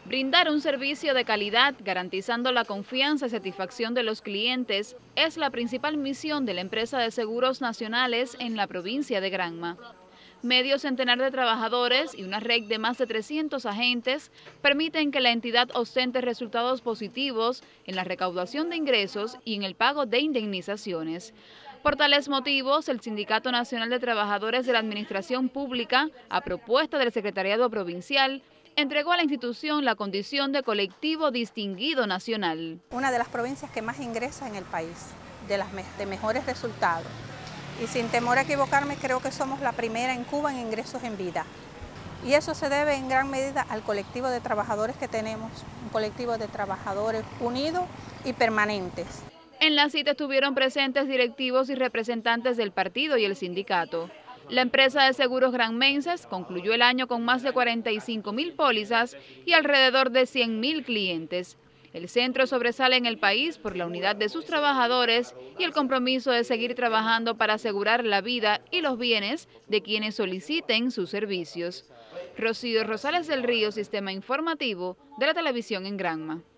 Brindar un servicio de calidad, garantizando la confianza y satisfacción de los clientes, es la principal misión de la empresa de seguros nacionales en la provincia de Granma. Medio centenar de trabajadores y una red de más de 300 agentes permiten que la entidad ostente resultados positivos en la recaudación de ingresos y en el pago de indemnizaciones. Por tales motivos, el Sindicato Nacional de Trabajadores de la Administración Pública, a propuesta del Secretariado Provincial, entregó a la institución la condición de colectivo distinguido nacional. Una de las provincias que más ingresa en el país, de mejores resultados. Y sin temor a equivocarme, creo que somos la primera en Cuba en ingresos en vida. Y eso se debe en gran medida al colectivo de trabajadores que tenemos, un colectivo de trabajadores unidos y permanentes. En la cita estuvieron presentes directivos y representantes del partido y el sindicato. La empresa de seguros granmenses concluyó el año con más de 45.000 pólizas y alrededor de 100.000 clientes. El centro sobresale en el país por la unidad de sus trabajadores y el compromiso de seguir trabajando para asegurar la vida y los bienes de quienes soliciten sus servicios. Rocío Rosales del Río, Sistema Informativo de la Televisión en Granma.